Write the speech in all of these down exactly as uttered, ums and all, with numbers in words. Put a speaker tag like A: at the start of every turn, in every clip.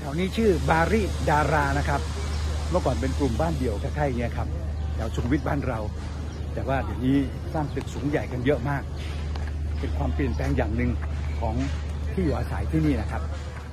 A: ถวนี้ชื่อบาริดารานะครับเมื่อก่อนเป็นกลุ่มบ้านเดี่ยวใกล้ๆเงี้ยครับแถวสุขุมวิทบ้านเราแต่ว่าเดี๋ยวนี้สร้างตึกสูงใหญ่กันเยอะมากเป็นความเปลี่ยนแปลงอย่างหนึ่งของที่อยู่อาศัยที่นี่นะครับ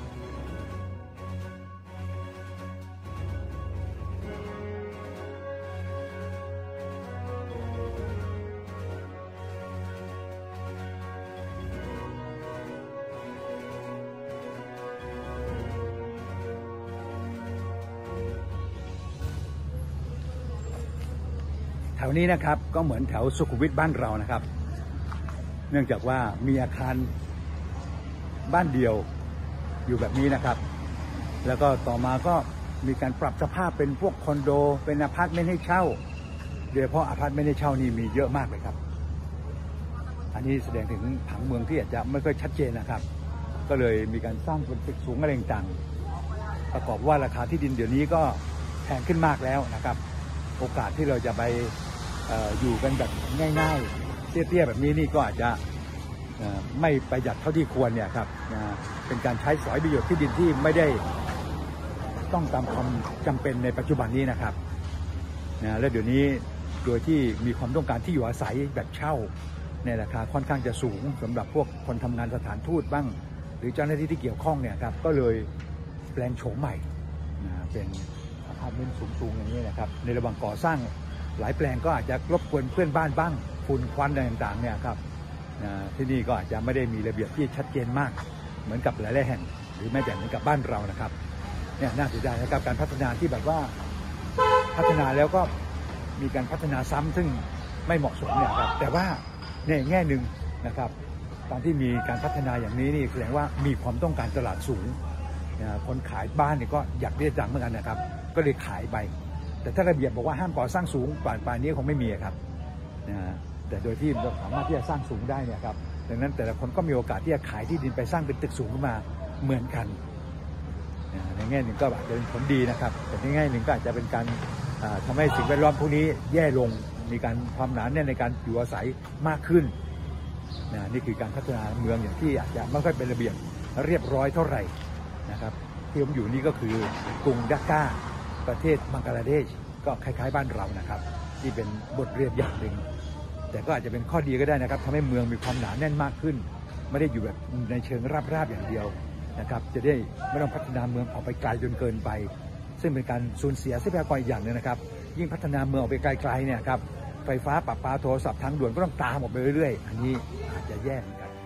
A: แถวนี้นะครับก็เหมือนแถวสุขุมวิทบ้านเรานะครับเนื่องจากว่ามีอาคารบ้านเดี่ยวอยู่แบบนี้นะครับแล้วก็ต่อมาก็มีการปรับสภาพเป็นพวกคอนโดเป็นอพาร์ตเมนต์ให้เช่าโดยเฉพาะอพาร์ตเมนต์ให้เช่านี่มีเยอะมากเลยครับอันนี้แสดงถึงผังเมืองที่อาจจะไม่ค่อยชัดเจนนะครับก็เลยมีการสร้างเป็นตึกสูงอะไรต่างๆประกอบว่าราคาที่ดินเดี๋ยวนี้ก็แพงขึ้นมากแล้วนะครับโอกาสที่เราจะไปอยู่กันแบบง่ายๆเตี้ยๆแบบนี้นี่ก็อาจจะไม่ประหยัดเท่าที่ควรเนี่ยครับเป็นการใช้สอยประโยชน์ที่ดินที่ไม่ได้ต้องตามความจำเป็นในปัจจุบันนี้นะครับและเดี๋ยวนี้โดยที่มีความต้องการที่อยู่อาศัยแบบเช่าในราคาค่อนข้างจะสูงสำหรับพวกคนทำงานสถานทูตบ้างหรือเจ้าหน้าที่ที่เกี่ยวข้องเนี่ยครับก็เลยแปลงโฉมใหม่เป็นอพาร์ตเมนต์สูงๆอย่างนี้นะครับในระหว่างก่อสร้างหลายแปลงก็อาจจะรบกวนเพื่อนบ้านบ้างฝุ่นควันอะไรต่างๆเนี่ยครับที่นี่ก็อาจจะไม่ได้มีระเบียบที่ชัดเจนมากเหมือนกับหลายๆแห่งหรือแม้แต่เหมือนกับบ้านเรานะครับเนี่ยน่าเสียดายนะครับการพัฒนาที่แบบว่าพัฒนาแล้วก็มีการพัฒนาซ้ำซึ่งไม่เหมาะสมเนี่ยครับแต่ว่าในแง่หนึ่งนะครับตอนที่มีการพัฒนาอย่างนี้นี่แสดงว่ามีความต้องการตลาดสูงคนขายบ้านเนี่ยก็อยากได้จังเหมือนกันนะครับก็เลยขายไปแต่ถ้าระเบียบบอกว่าห้ามก่อสร้างสูงป่านป่านนี้คงไม่มีครับนะแต่โดยที่เราสามารถที่จะสร้างสูงได้เนี่ยครับดังนั้นแต่ละคนก็มีโอกาสที่จะขายที่ดินไปสร้างเป็นตึกสูงขึ้นมาเหมือนกันในแง่หนึ่งก็อาจจะเป็นผลดีนะครับแต่ในแง่หนึ่งก็อาจจะเป็นการทำให้สิ่งแวดล้อมพวกนี้แย่ลงมีการความหนาแน่นในการอยู่อาศัยมากขึ้นนะนี่คือการพัฒนาเมืองอย่างที่อาจจะไม่ค่อยเป็นระเบียบเรียบร้อยเท่าไหร่นะครับที่ผมอยู่นี่ก็คือกรุงดากาประเทศบังกลาเทศก็คล้ายๆบ้านเรานะครับที่เป็นบทเรียนอย่างหนึ่งแต่ก็อาจจะเป็นข้อดีก็ได้นะครับทำให้เมืองมีความหนาแน่นมากขึ้นไม่ได้อยู่แบบในเชิงราบๆอย่างเดียวนะครับจะได้ไม่ต้องพัฒนาเมืองออกไปไกลจนเกินไปซึ่งเป็นการสูญเสียทรัพยากรอย่างหนึ่งนะครับยิ่งพัฒนาเมืองออกไปไกลๆเนี่ยครับไฟฟ้าประปาโทรศัพท์ทางด่วนก็ต้องตามออกไปเรื่อยๆอันนี้อาจจะแย่เหมือนกัน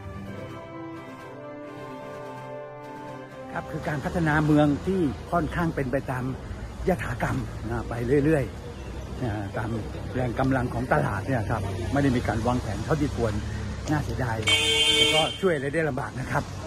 A: ครับคือการพัฒนาเมืองที่ค่อนข้างเป็นไปตามยถากรรมนะไปเรื่อยๆตามแรงกำลังของตลาดเนี่ยครับไม่ได้มีการวางแผนเท่าที่ควรน่าเสียดายแล้วก็ช่วยอะไรได้ลำบากนะครับ